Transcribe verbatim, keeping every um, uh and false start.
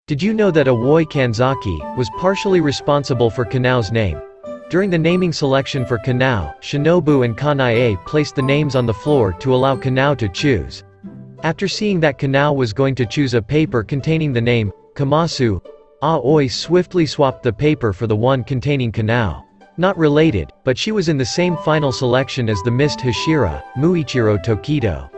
Did you know that Aoi Kanzaki was partially responsible for Kanao's name? During the naming selection for Kanao, Shinobu and Kanae placed the names on the floor to allow Kanao to choose. After seeing that Kanao was going to choose a paper containing the name Kamasu, Aoi swiftly swapped the paper for the one containing Kanao. Not related, but she was in the same final selection as the missed Hashira, Muichiro Tokido.